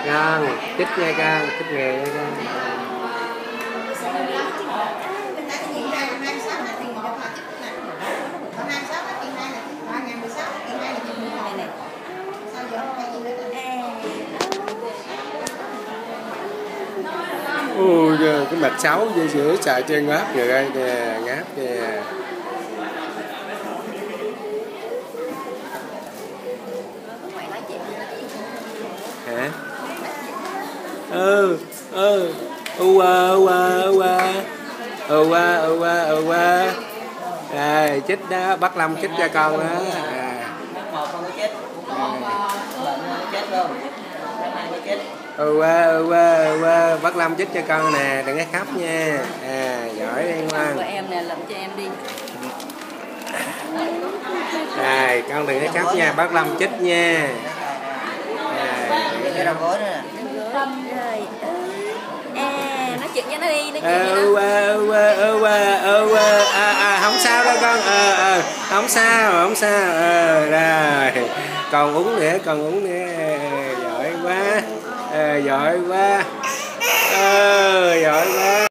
Con chích nha con, chích nghề nha con. Ui, cái mạch xấu dây sữa xài trên ngáp kìa, đây kìa, ngáp kìa. Hả? Rồi chích đó, bác Lâm chích cho con đó. Bác Lâm chích cho con nè, đừng có khóc nha. Giỏi đi ngoan. Của em nè, làm cho em đi. Rồi con đừng có khóc nha, bác Lâm chích nha. Cái đầu gối nữa nè. Rồi. Nói chuyện với nó đi, nói chuyện với nó. Không sao đâu con. Không sao. Rồi. Còn uống nữa. Giỏi quá. Giỏi quá.